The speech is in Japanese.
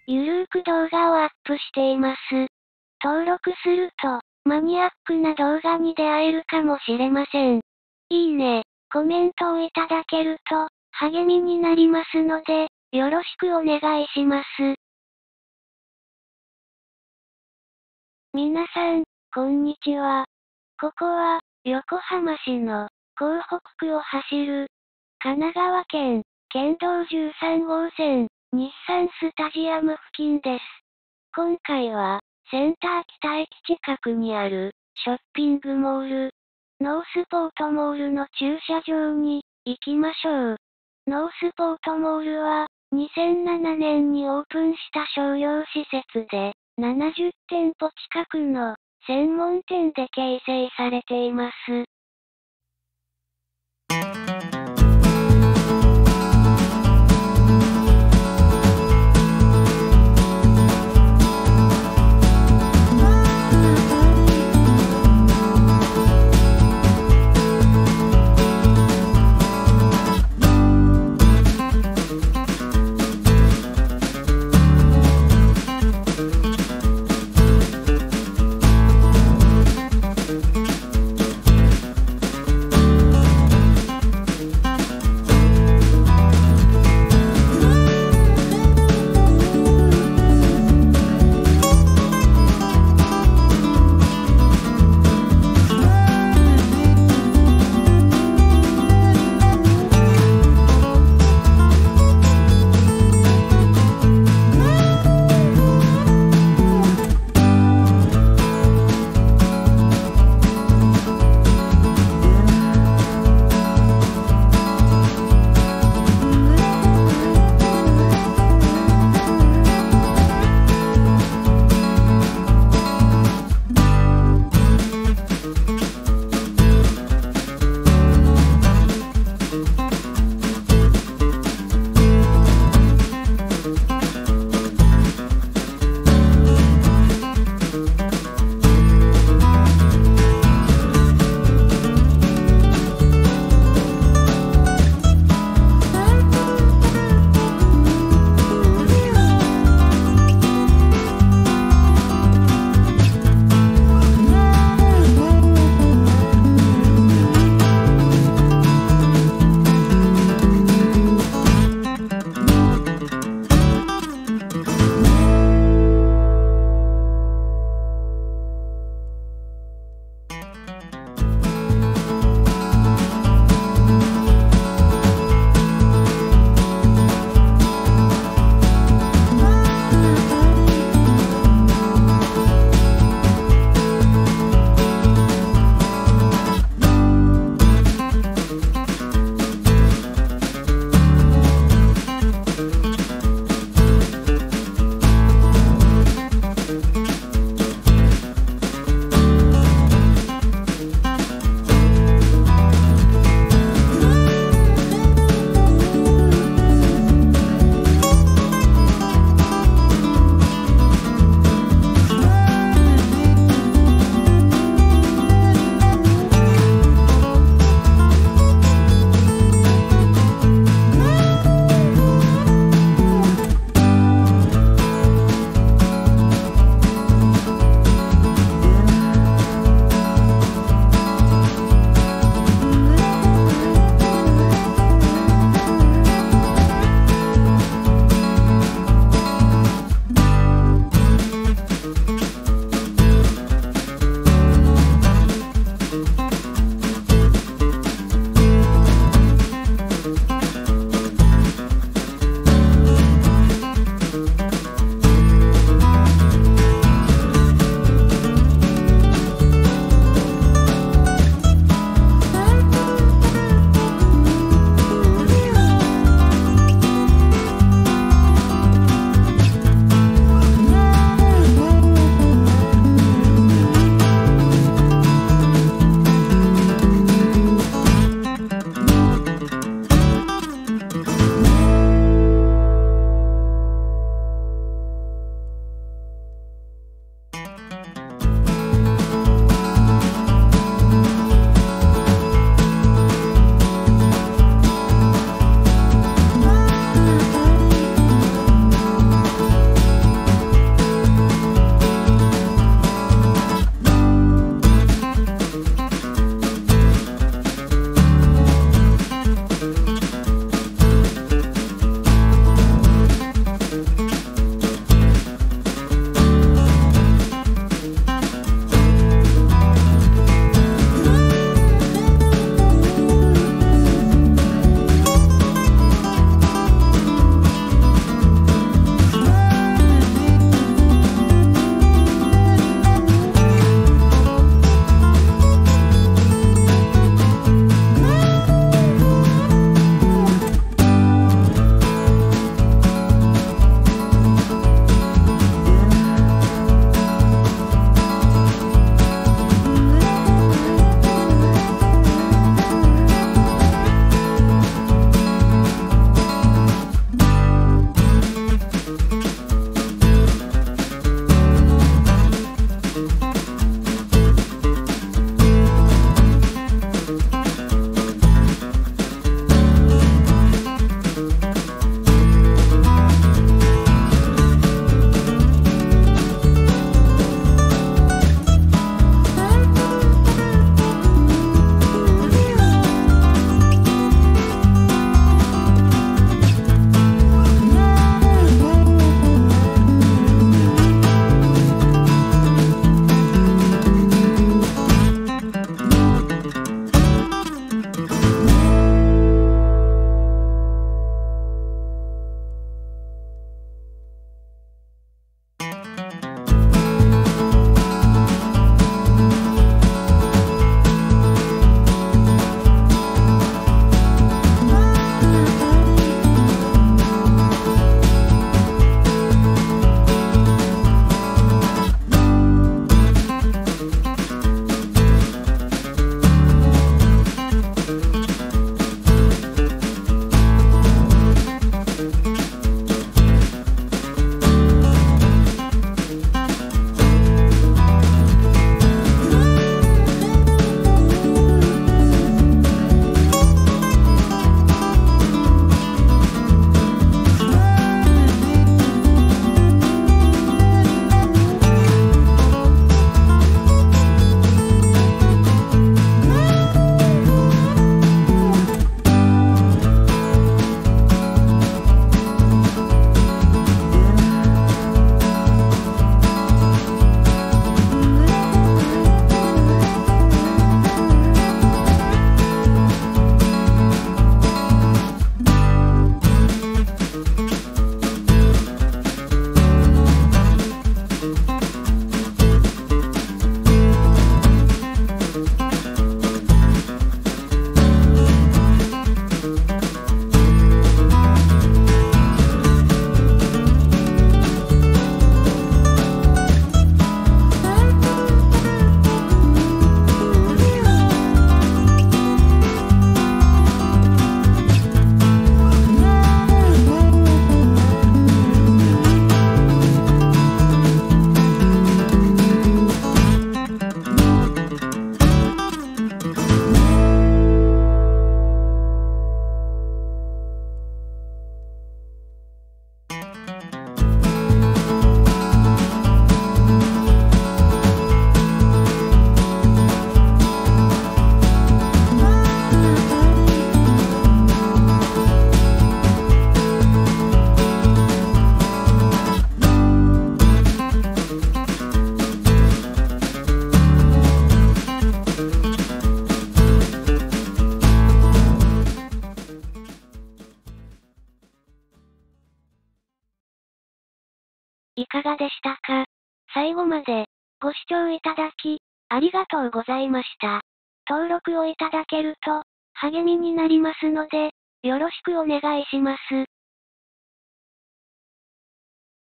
ゆるーく動画をアップしています。登録すると、マニアックな動画に出会えるかもしれません。いいね、コメントをいただけると、励みになりますので、よろしくお願いします。皆さん、こんにちは。ここは、横浜市の、港北区を走る、神奈川県、県道13号線、日産スタジアム付近です。今回は、センター北駅近くにある、ショッピングモール、ノースポートモールの駐車場に、行きましょう。ノースポートモールは、2007年にオープンした商業施設で、70店舗近くの、専門店で形成されています。 いかがでしたか？最後まで、ご視聴いただき、ありがとうございました。登録をいただけると、励みになりますので、よろしくお願いします。